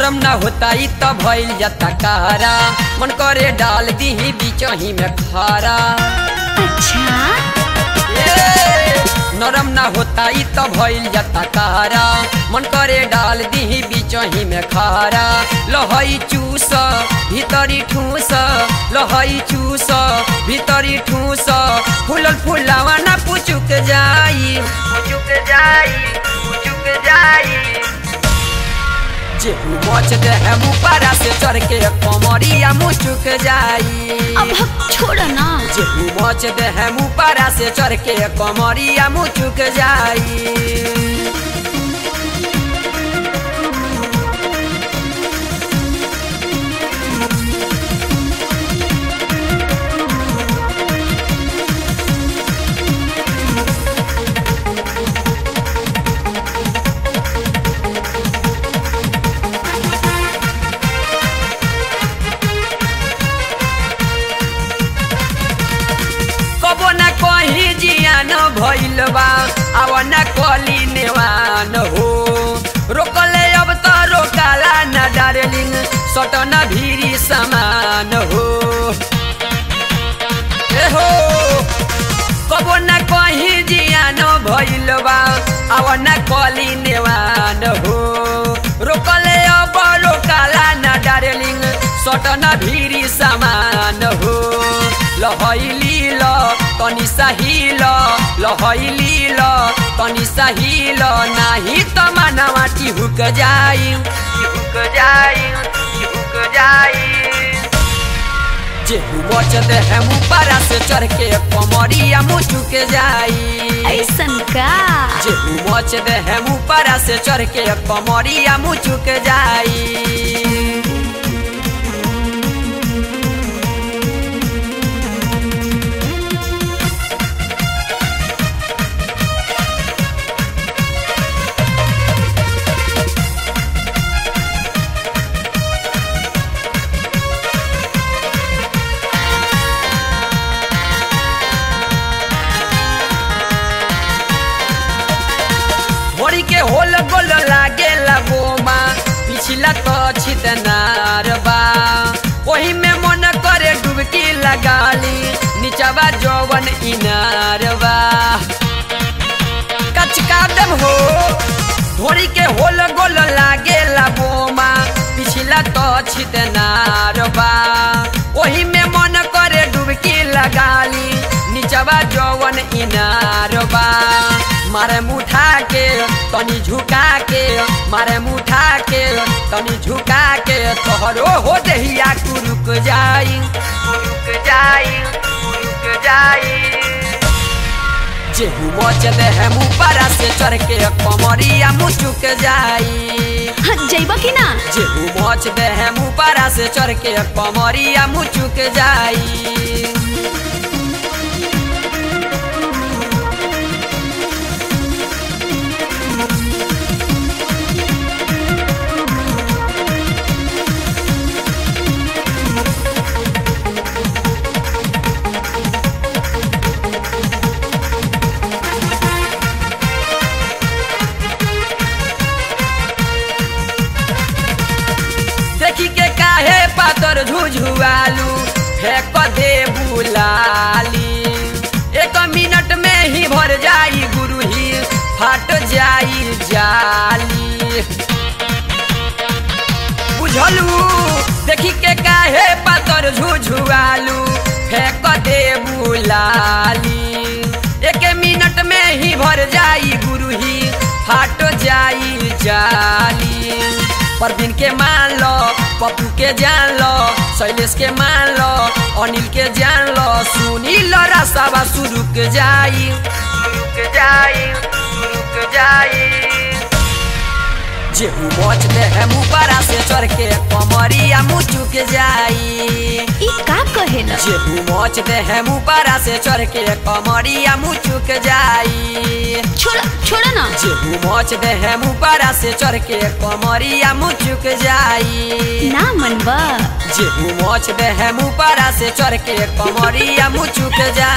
नरम ना होता ही तो भइल जाता कारा, मन करे डाल दी बीच ही में खारा। अच्छा नरम ना होता ही तो भइल जाता कारा, मन करे डाल दी बीच ही में खारा। लहई चूस भीतरी ठूस, लहई चूस भीतरी ठूस, फूलल फुलावा ना पुचुक जाई, पुचुक जाई, पुचुक जाई। जेहू मच दे है मुपारा से चढ़ के कमरिया मुचुक जाई। अब छोड़ ना। जेहू मच दे है मुपारा से चढ़ के कमरिया मुचुक जाई। भइल बा अब न कली नेवान हो, रोकले अब तो रोकाला न डार्लिंग, सटन भीरी समान हो। हो कबो न कहीं जियान भइल बा अब न कली नेवान हो, रोकले अब रोकाला न डार्लिंग, सटन भीरी समान हो। लहैली ल तनी सहिल, लहैली ल तनी सहिल, नाही त मनवा टिहुक जाई, टिहुक जाई, टिहुक जाई। जेहू मच दे है मुपारा से चढ़ के कमरिया मुचुक जाई। ऐसन का जेहू मच दे है मुपारा से चढ़ के कमरिया मुचुक जाई। के होल गोल लागे लगोमा, पिछला तो छिदनार बा, वही में मन करे डुबकी लगाली, नीचवा जौवन इनार बा। कचका दम हो धोरी के होल गोल लागे लगोमा, पिछला तो छिदनार बा, वही में मन करे डुबकी लगाली, नीचवा जौवन इनार बा। मारे मुठा के तनी झुका के, मारे मुठा के तनी झुका के, तोहरो हो दहिया कुरुक जाई, कुरुक जाई, कुरुक जाई। जेहू मच दे है मुपारा से चढ़ के कमरिया मुचुक जाई। जइबा कि ना? जेहू मच दे है मुपारा से चढ़ के कमरिया मुचुक जाई। पातर झुझुआलू फेंक दे बुलाली, एक मिनट में ही भर जाई गुरु ही, फाट जाई जाली। बुझलू देखी के काहे पातर झुझुआलू फेंक दे बुलाली, एक मिनट में ही भर जाई गुरु ही, फाट जाई जाली। परवीन के मान लो, पप्पू के जान लो, शैलेश के मान लो, अनिल के जान लो, सुनील रसावा सुरुक जाई, सुरुक जाई, सुरुक जाई। जेहू मच दे है मुपारा से चढ़ के कमरिया मुचुक जाई। ई का कहेला? जेहू मच दे है मुपारा से चढ़ के कमरिया मुचुक जाई। छोड़ ना। जेहू मच दे है मुपारा से चढ़ के कमरिया मुचुक जाई। ना मनबा। जेहू मच दे है मुपारा से चढ़ के कमरिया मुचुक जाई।